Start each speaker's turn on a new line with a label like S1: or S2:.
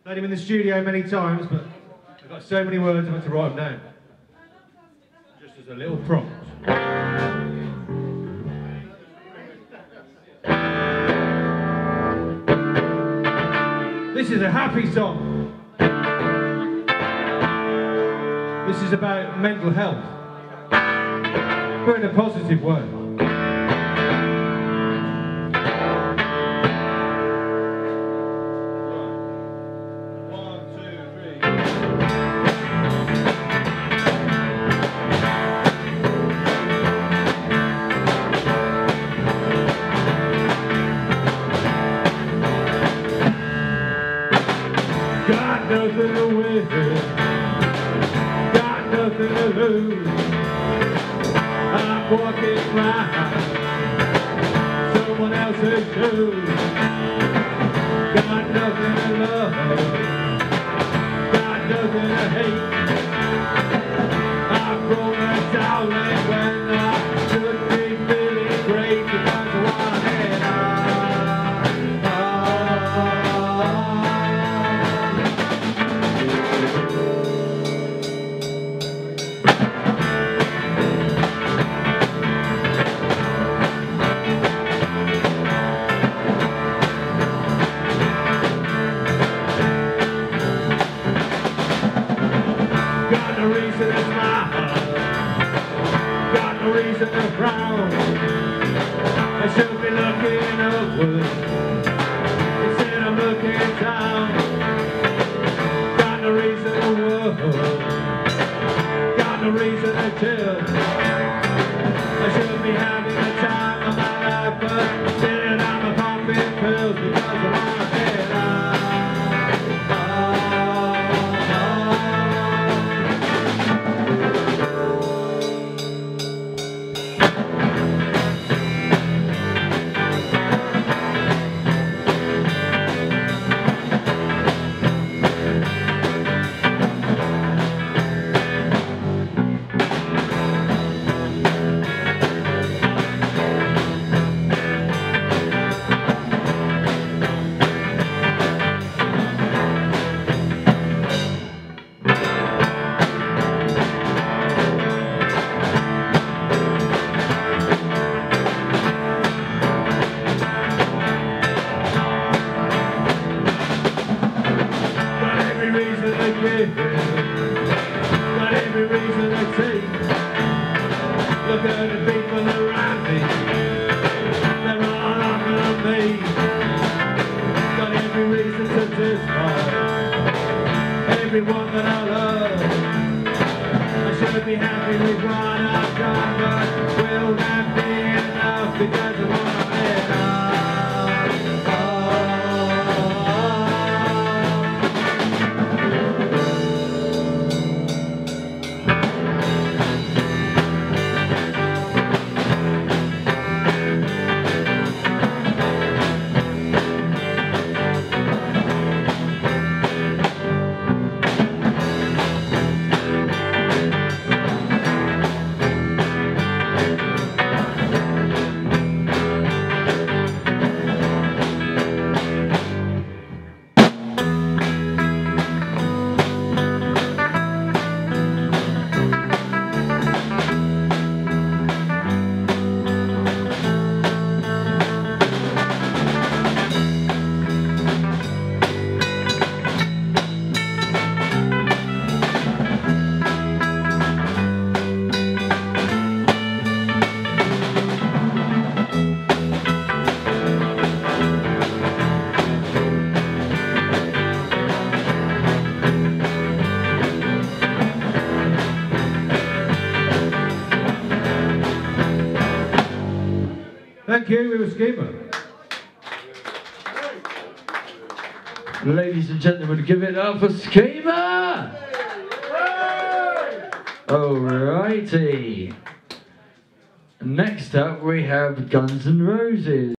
S1: Played him in the studio many times, but I've got so many words I had to write them down. Just as a little prompt. This is a happy song. This is about mental health, but in a positive way. Got nothing to win, got nothing to lose. I'm walking round someone else's shoes. Got nothing to love, got nothing to hate. I've thrown a towel in when I should be feeling great because of what I had. Got no reason to smile, got no reason to frown. I should be looking upward instead of looking down. Got no reason to worry, got no reason to chill. I should be having the time of my life, but instead I'm a popping pills because of my head. Got every reason to take. Look at the people around me, they're all under me. Got every reason to despise everyone that I love. I should be happy with what I've done, but will that be enough because of what I've had? Thank you, we were Schema.
S2: Ladies and gentlemen, give it up for Schema! Alrighty. Next up we have Guns N' Roses.